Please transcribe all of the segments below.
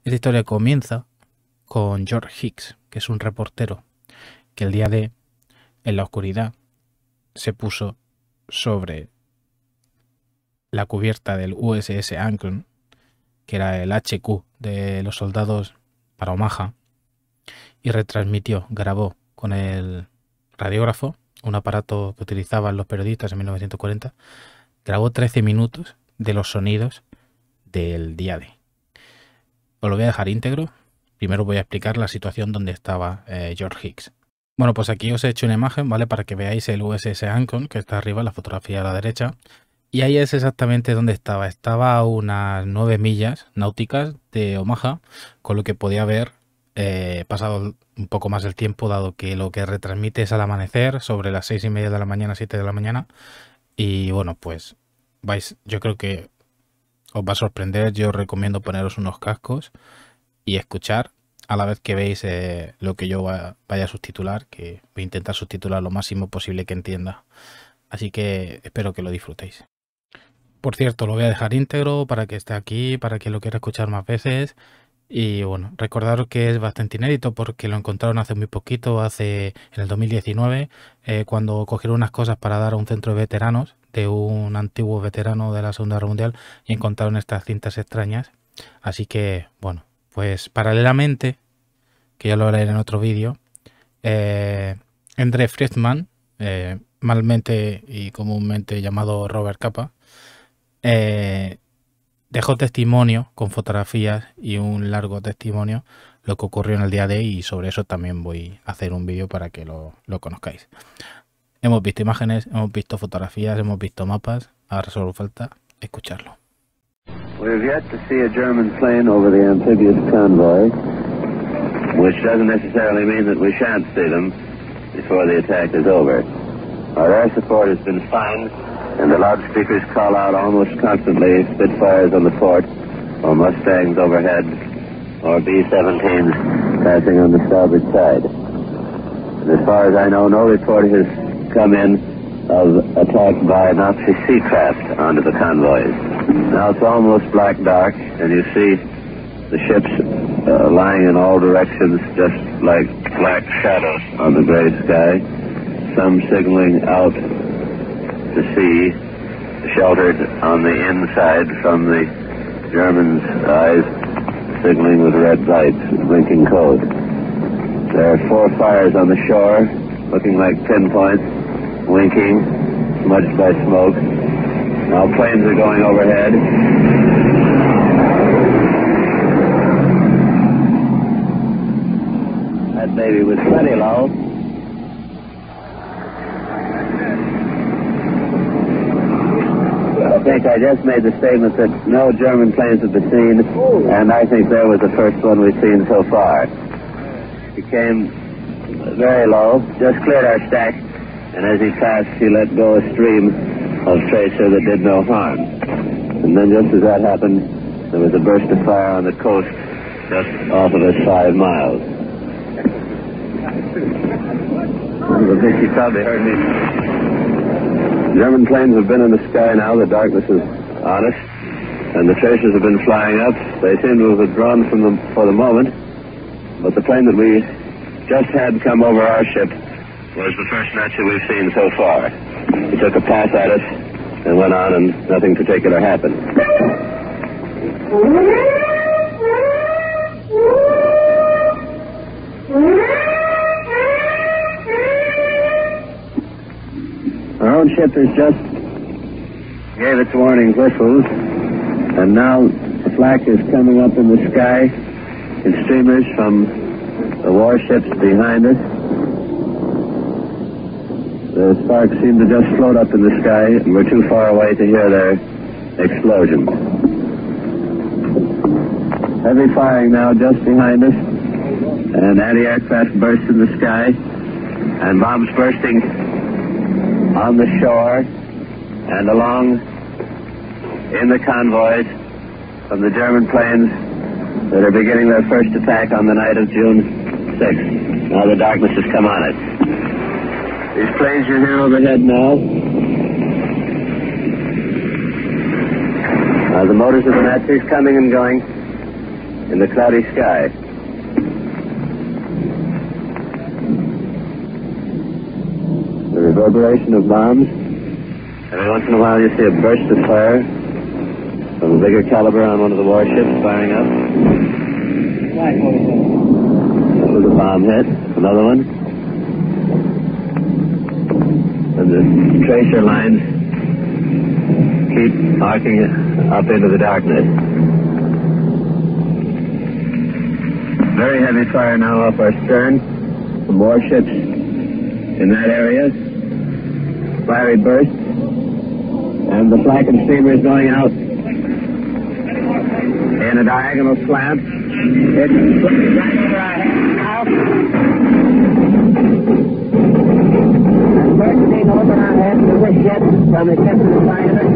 Esta historia comienza con George Hicks, que es un reportero que el día de, en la oscuridad, se puso sobre la cubierta del USS Anchorage, que era el HQ de los soldados para Omaha, y retransmitió, grabó con el radiógrafo, un aparato que utilizaban los periodistas en 1940, grabó 13 minutos de los sonidos del día de. Os lo voy a dejar íntegro. Primero voy a explicar la situación donde estaba George Hicks. Bueno, pues aquí os he hecho una imagen, ¿vale? Para que veáis el USS Anchorage, que está arriba, la fotografía a la derecha. Y ahí es exactamente donde estaba. Estaba a unas 9 millas náuticas de Omaha, con lo que podía haber pasado un poco más el tiempo, dado que lo que retransmite es al amanecer, sobre las 6:30 de la mañana, 7 de la mañana. Y bueno, pues yo creo que os va a sorprender. Yo os recomiendo poneros unos cascos y escuchar a la vez que veis lo que yo vaya a subtitular, que voy a intentar subtitular lo máximo posible que entienda. Así que espero que lo disfrutéis. Por cierto, lo voy a dejar íntegro para que esté aquí, para quien lo quiera escuchar más veces. Y bueno, recordaros que es bastante inédito porque lo encontraron hace muy poquito, en el 2019, cuando cogieron unas cosas para dar a un centro de veteranos de un antiguo veterano de la Segunda Guerra Mundial y encontraron estas cintas extrañas. Así que, bueno, pues paralelamente, que ya lo haré en otro vídeo, Endre Friedman, malmente y comúnmente llamado Robert Capa, dejó testimonio con fotografías y un largo testimonio lo que ocurrió en el día de hoy, y sobre eso también voy a hacer un vídeo para que lo conozcáis. Hemos visto imágenes, hemos visto fotografías, hemos visto mapas, ahora solo falta escucharlo. We've yet to see a German plane over the amphibious convoy, which doesn't necessarily mean that we shan't see them before the attack is over. Our air support has been fine, and the loudspeakers call out almost constantly Spitfires on the port, or Mustangs overhead, or B-17s passing on the starboard side. And as far as I know, no report has come in of attack by Nazi sea craft onto the convoys. Now it's almost black dark, and you see the ships lying in all directions, just like black shadows on the gray sky, some signaling out to sea, sheltered on the inside from the Germans' eyes, signaling with red lights, blinking code. There are 4 fires on the shore, looking like pinpoints, winking, smudged by smoke. Now planes are going overhead. That baby was pretty low. I think I just made the statement that no German planes have been seen, and I think that was the first one we've seen so far. He came very low, just cleared our stack, and as he passed, he let go a stream of tracer that did no harm. And then just as that happened, there was a burst of fire on the coast just off of us 5 miles. I think he probably heard me. German planes have been in the sky now. The darkness is on us, and the tracers have been flying up. They seem to have withdrawn from them for the moment, but the plane that we just had come over our ship was the first Nazi we've seen so far. He took a pass at us and went on, and nothing particular happened. Our own ship has just gave its warning whistles, and now the flak is coming up in the sky in streamers from the warships behind us. The sparks seem to just float up in the sky, and we're too far away to hear their explosions. Heavy firing now just behind us, and anti-aircraft bursts in the sky, and bombs bursting on the shore and along in the convoys from the German planes that are beginning their first attack on the night of June 6th. Now the darkness has come on us. These planes are here overhead now. The motors of the Nazis coming and going. in the cloudy sky. The reverberation of bombs. Every once in a while you see a burst of fire from a bigger caliber on one of the warships firing up. That was a bomb hit. Another one. And the tracer lines keep arcing up into the darkness. Very heavy fire now off our stern from warships in that area. Fiery bursts. And the flak and streamers going out in a diagonal slant. It's right over our heads now. And bursting over our heads with the jets from the tip of the fighter.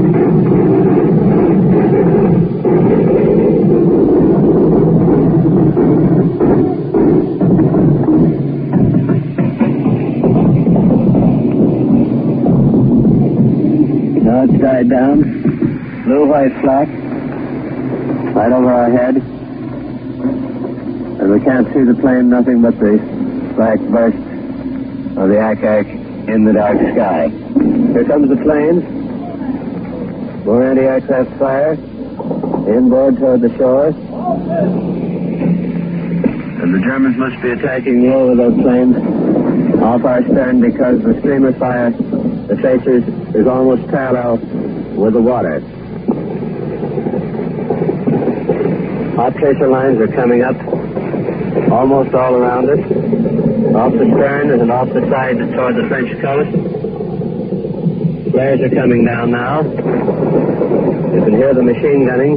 Now it's died down. Blue-white flak right over our head. And we can't see the plane, nothing but the black burst of the Ack-Ack in the dark sky. Here comes the plane. More anti-aircraft fire. Inboard toward the shore. And the Germans must be attacking low with those planes off our stern because the streamer fire, the tracers, is almost parallel with the water. Hot tracer lines are coming up almost all around us, off the stern and off the side toward the French coast. Flares are coming down now. You can hear the machine gunning.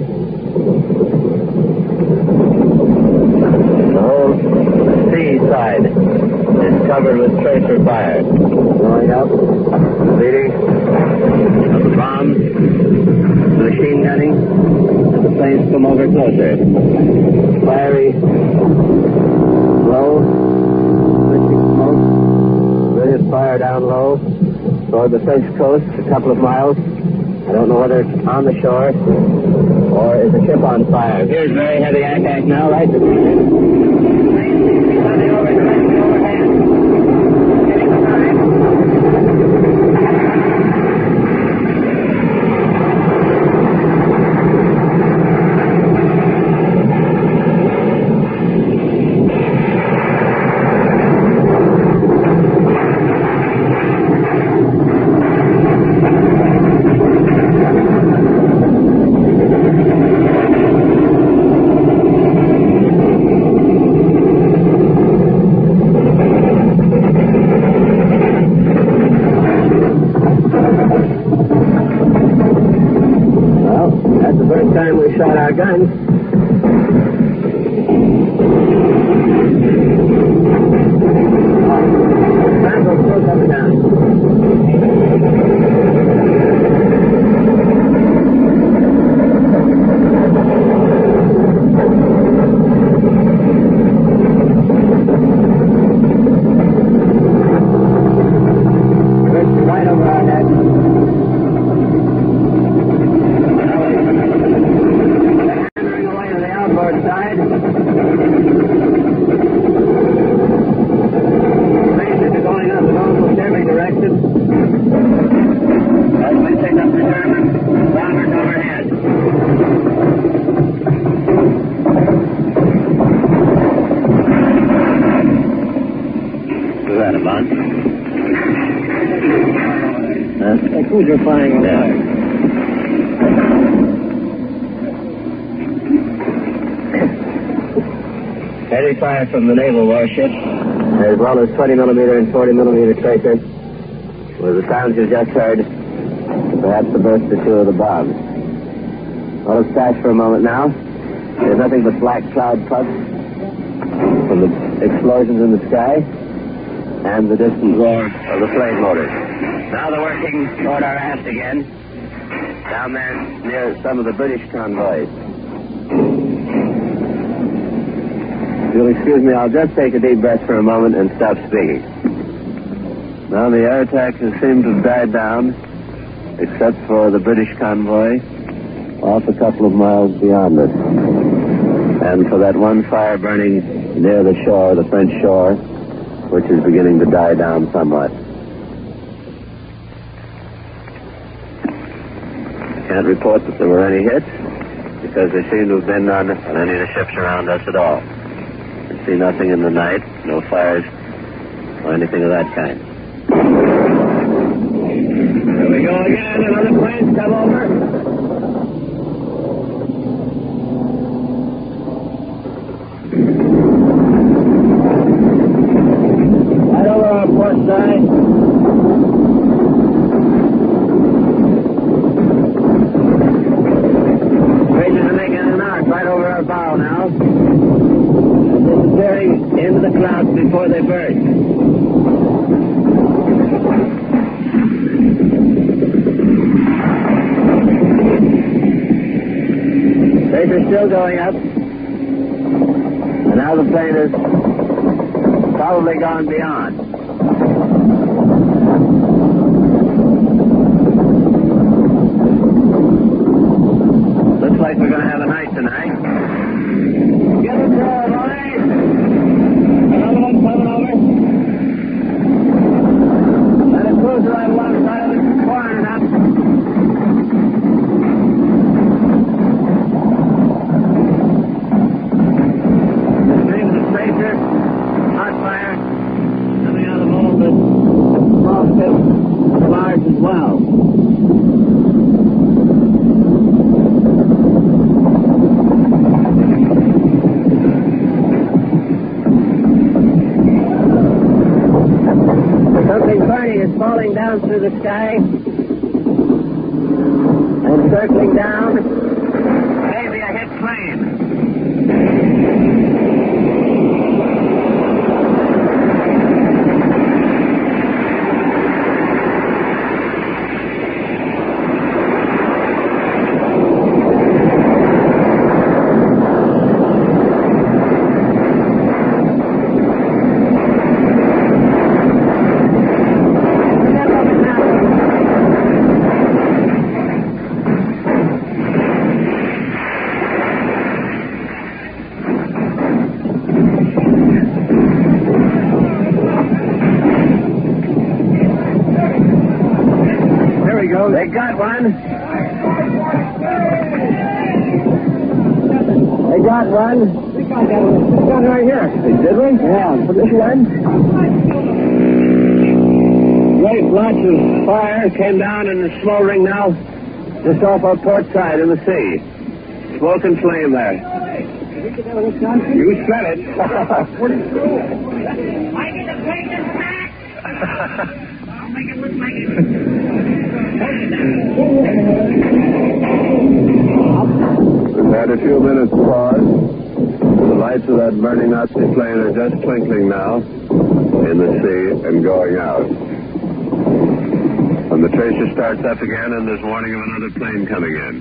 The whole sea side is covered with tracer fire. Going up, leading of the bombs, the machine gunning, and the planes come over closer. Fiery, low, switching smoke, brilliant fire down low toward the French coast, a couple of miles. I don't know whether it's on the shore or is a ship on fire. Here's very heavy Ack-Ack now, right? Time we shot our guns. Rifles still coming down. Right over our heads. Side. Planes are going up in almost every direction. As we pick up the German bombers overhead. Was that a bunch? Like who's you're flying over there? Heavy fire from the naval warships, as well as 20mm and 40mm tracer, with the sounds you just heard, perhaps the burst or two of the bombs. Well, let's dash for a moment now. There's nothing but black cloud puffs from the explosions in the sky and the distant roar of the plane motors. Now they're working toward our aft again, down there near some of the British convoys. If you'll excuse me, I'll just take a deep breath for a moment and stop speaking. Now the air attacks seem to have died down, except for the British convoy off a couple of miles beyond us. and for that one fire burning near the shore, the French shore, which is beginning to die down somewhat. Can't report that there were any hits, because they seem to have been none on any of the ships around us at all. I see nothing in the night, no fires, or anything of that kind. Here we go again, another plane's come over. Right over our port side. Rangers are making an arc right over our bow now. And disappearing into the clouds before they burst. Rangers still going up. And now the plane is probably gone beyond. Looks like we're going to have a night tonight. Get it there, boys. Another one coming over. Let it cruise right alongside of it, cornering up. The stream of the Fraser, hot fire, coming out of all the small ships, the large as well. Something burning is falling down through the sky and circling down. Maybe a hit plane. They got one. They got one. We got one right here. Did we? Yeah. For this one. Great blotch of fire came down in the smoldering now, just off our port side in the sea. Smoke and flame there. You said it. I get the plane back. I'll make it look like it. We've had a few minutes pause. The lights of that burning Nazi plane are just twinkling now in the sea and going out. When the tracer starts up again, and there's warning of another plane coming in.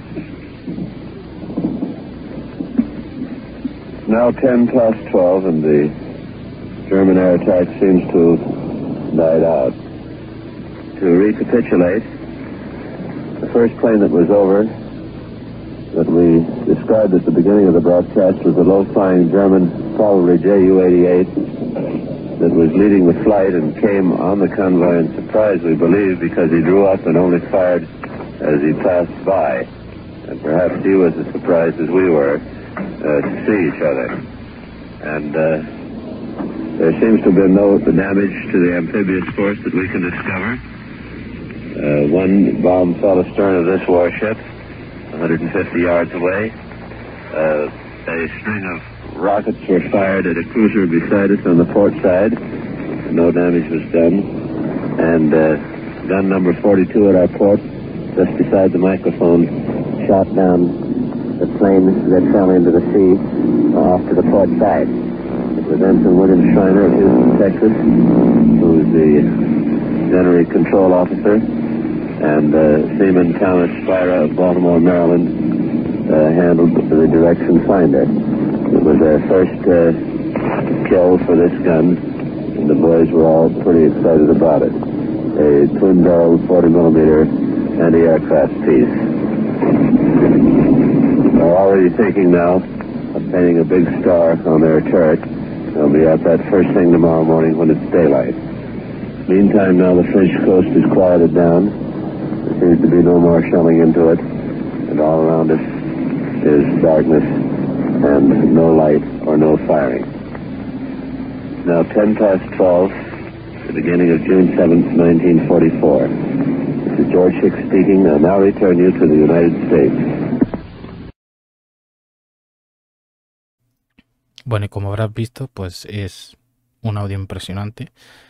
It's now 10 past 12, and the German air attack seems to have died out. To recapitulate, the first plane that was over, that we described at the beginning of the broadcast, was a low-flying German, probably Ju-88, that was leading the flight and came on the convoy and surprised, we believe, because he drew up and only fired as he passed by. And perhaps he was as surprised as we were to see each other. And there seems to have been no damage to the amphibious force that we can discover. One bomb fell astern of this warship, 150 yards away. A string of rockets were fired at a cruiser beside us on the port side. No damage was done. And gun number 42 at our port, just beside the microphone, shot down the plane that fell into the sea off to the port side. It was Ensign William Schreiner of Houston, Texas, who was the gunnery control officer, and Seaman Thomas Spira of Baltimore, Maryland, handled the direction finder. It was our first kill for this gun, and the boys were all pretty excited about it. A twin-barreled 40-millimeter anti-aircraft piece. We're already taking now a painting a big star on their turret. They'll be at that first thing tomorrow morning when it's daylight. Meantime, now the French coast is quieted down. There seems to be no more shelling into it, and all around us is darkness and no light or no firing. Now 10 past 12, the beginning of June 7th, 1944. This is George Hicks speaking. I now return you to the United States. Bueno, y como habrás visto, pues es un audio impresionante.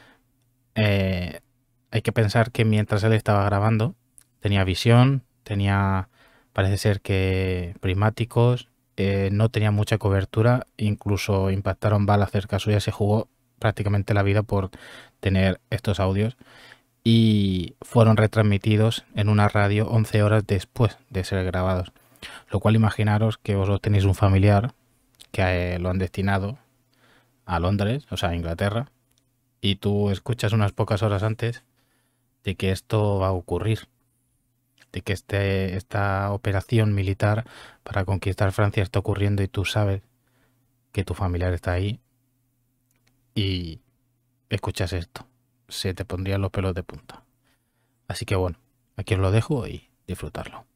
Hay que pensar que mientras él estaba grabando, tenía visión, parece ser que prismáticos, no tenía mucha cobertura, incluso impactaron balas cerca suya, se jugó prácticamente la vida por tener estos audios y fueron retransmitidos en una radio 11 horas después de ser grabados. Lo cual imaginaros que vosotros tenéis un familiar que lo han destinado a Londres, o sea, a Inglaterra, y tú escuchas unas pocas horas antes de que esto va a ocurrir, de que esta operación militar para conquistar Francia está ocurriendo y tú sabes que tu familiar está ahí y escuchas esto, se te pondrían los pelos de punta. Así que bueno, aquí os lo dejo y disfrutarlo.